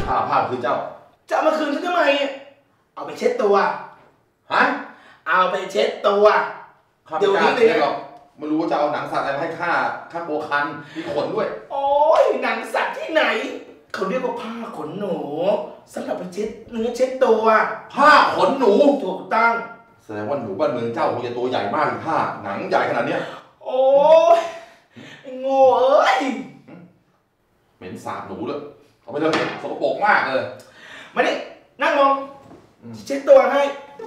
ข้าผ้าคือเจ้าจะมาคืนฉันทำไมเอาไปเช็ดตัวฮะเอาไปเช็ดตัวเดี๋ยวนี้เลยหรอกไม่รู้ว่าจะเอาหนังสัตว์อะไรมาให้ข้าโกคันมีขนด้วยโอ้ยหนังสัตว์ที่ไหนเขาเรียกว่าผ้าขนหนูสำหรับไปเช็ดเนื้อเช็ดตัวผ้าขนหนูถูกต้องแสดงว่าหนูบ้านเมืองเจ้าคงจะตัวใหญ่มากเลยผ้าหนังใหญ่ขนาดเนี้ยโอ้ยโง่เอ้ยเหม็นสาบหนูด้วยเอาไปเถอะสกปรกมากเลยมาดินั่งลงเช็ดตัวให้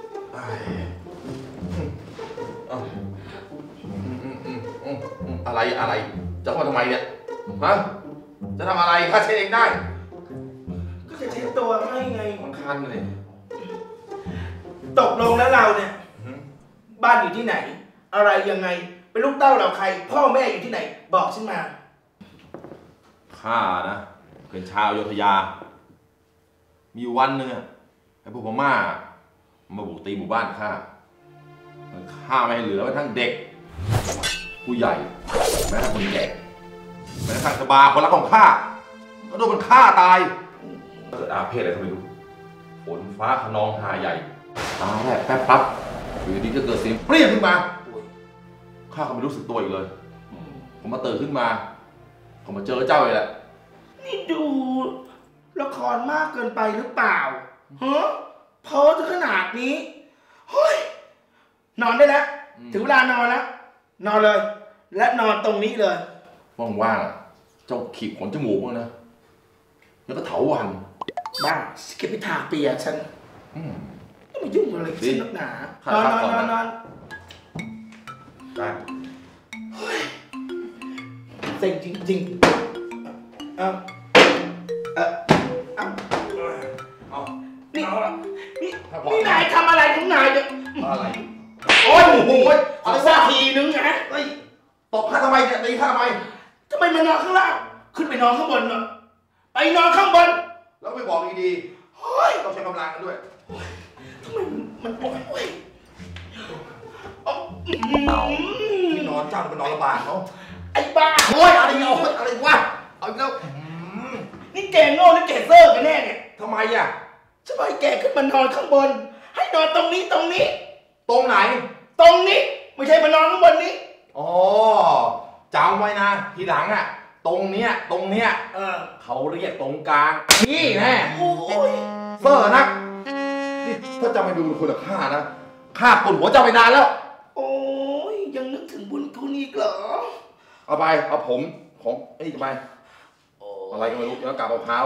อะไรจะเข้ามาทำไมเนี่ยฮะจะทำอะไรข้าเช็ดเองได้ก็จะเช็ดตัวให้ไงมันคันเลยตกลงแล้วเราเนี่ยบ้านอยู่ที่ไหนอะไรยังไงเป็นลูกเต้าเราใครพ่อแม่อยู่ที่ไหนบอกฉันมาข้านะเป็นชาวอยุธยามีวันหนึ่งไอ้พวกพม่ามาบุกตีหมู่บ้านข้าไม่ให้เหลือไว้ทั้งเด็กผู้ใหญ่แม้แต่คนแก่แม้แต่ชบาคนรักของข้าก็โดนมันฆ่าตายเกิดอาเพศอะไรก็ไม่รู้ฝนฟ้าขนองหาใหญ่ตาแรกแป๊บปั๊บอยู่ดีก็เกิดเสียงเปรี้ยงขึ้นมาข้าก็ไม่รู้สึกตัวอีกเลยผมมาตื่นขึ้นมาผมมาเจอเจ้าเลยแหละนี่ดูละครมากเกินไปหรือเปล่าฮะพอจะขนาดนี้เฮ้ยนอนได้แล้วถึงเวลานอนแล้วนอนเลยและนอนตรงนี้เลยว่างๆเจ้าขีดขนจมูกมั้งนะแล้วก็เถาวันบ้าสกิปไปทาเปียฉันไม่มายุ่งอะไรกับฉันนักหนานอนเซ็งจริงนี่นายทำอะไรของนายเนี่ยอะไรโอ้ยเอาสักทีนึงนะตบข้าทำไมเนี่ยตีข้าทำไมมานอนข้างล่างขึ้นไปนอนข้างบนเนาะไปนอนข้างบนแล้วไปบอกดีๆเฮ้ยต้องใช้กำลังกันด้วยทำไมมันโอ้ยที่นอนเจ้ามันนอนลำบากเขาไอ้บ้าโอ้ยอะไรวะเอาอีกแล้วนี่แกโง่หรือแกเซ่อกันแน่เนี่ยทำไมอ่ะจะไปแกขึ้นมานอนข้างบนให้นอนตรงนี้ตรงไหนตรงนี้ไม่ใช่มานอนข้างบนนี้อ๋อจำไว้นะทีหลังอ่ะตรงเนี้ยเขาเรียกตรงกลางนี่แน่เซ่อนักนี่ถ้าจะไม่ดูคนละข้านะข้าปวดหัวเจ้าไปนานแล้วโอ้ยยังนึกถึงบุญคุณอีกเหรอเอาผมของจะไปอะไรก็ไม่รู้แล้วกลับมะพร้าว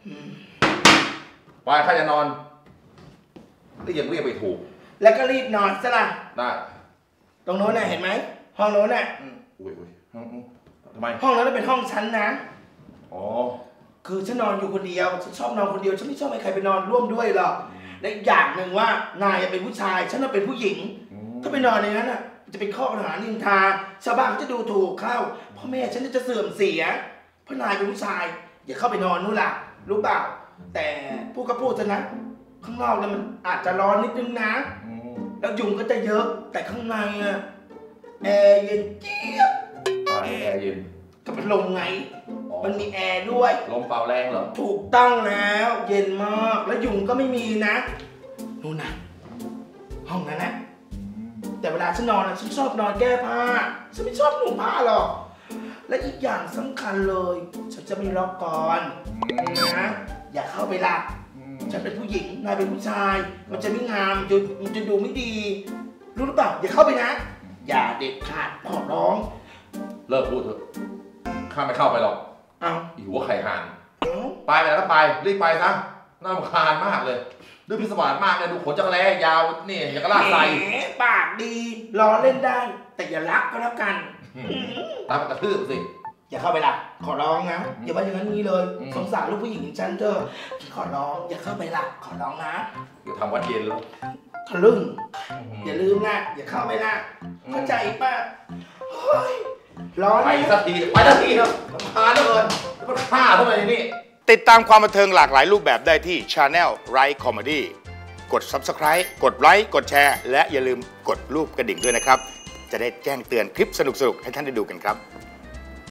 ไปข้าจะนอนเรียกไปถูกแล้วก็รีบนอนซะล่ะได้ตรงโน้นน่ะเห็นไหมห้องโน้นน่ะอุ้ยทำไมห้องนั้นเป็นห้องฉันนะอ๋อคือฉันนอนอยู่คนเดียวฉันชอบนอนคนเดียวฉันไม่ชอบให้ใครไปนอนร่วมด้วยหรอกและอย่างหนึ่งว่านายเป็นผู้ชายฉันเป็นผู้หญิงถ้าไปนอนในนั้นน่ะจะเป็นข้อปัญหานินทาชาวบ้านเขาจะดูถูกเข้าพ่อแม่ฉันจะเสื่อมเสียเพราะนายเป็นผู้ชายอย่าเข้าไปนอนนู่นล่ะรู้เปล่าแต่พูดก็พูดนะข้างนอกเนี่ยมันอาจจะร้อนนิดนึงนะแล้วยุงก็จะเยอะแต่ข้างในอะแอร์เย็นเจี๊ยบแอร์เย็นก็เป็นลมไงมันมีแอร์ด้วยลมเป่าแรงเหรอถูกต้องแล้วเย็นมากแล้วยุงก็ไม่มีนะนู่นนะห้องนั้นนะแต่เวลาฉันนอนฉันชอบนอนแก้ผ้าฉันไม่ชอบนุ่งผ้าหรอกและอีกอย่างสำคัญเลยฉันจะไม่ล็อกก่อนนะอย่าเข้าไปละฉันเป็นผู้หญิงนายเป็นผู้ชายมันจะไม่งามมันจะดูไม่ดีรู้หรือเปล่าอย่าเข้าไปนะอย่าเด็ดขาดขอร้องเลิกพูดเถอะข้าไม่เข้าไปหรอกอีหัวไข่ห่านไปแล้วก็ไปรีบไปซะน่ารำคาญมากเลยดูพิศวาสมากเลยดูขนจักรแร้ยาวนี่อย่างกระลาใส่ปากดีล้อเล่นได้แต่อย่ารักก็แล้วกันตามกระทืบสิอย่าเข้าไปละขอร้องนะอย่าว่าอย่างนั้นนี้เลยสงสารลูกผู้หญิงฉันเถอะขอร้องอย่าเข้าไปละขอร้องนะอย่าทำวัดเย็นแล้วทะลึ่งอย่าลืมนะอย่าเข้าไปละเข้าใจป่ะเฮ้ยร้อนไปสักทีครับพาเหลือเกินมันฆ่าเท่าไหร่นี่ติดตามความบันเทิงหลากหลายรูปแบบได้ที่ Channel Right Comedy กด Subscribe กดไลค์กดแชร์และอย่าลืมกดรูปกระดิ่งด้วยนะครับจะได้แจ้งเตือนคลิปสนุกๆให้ท่านได้ดูกันครับ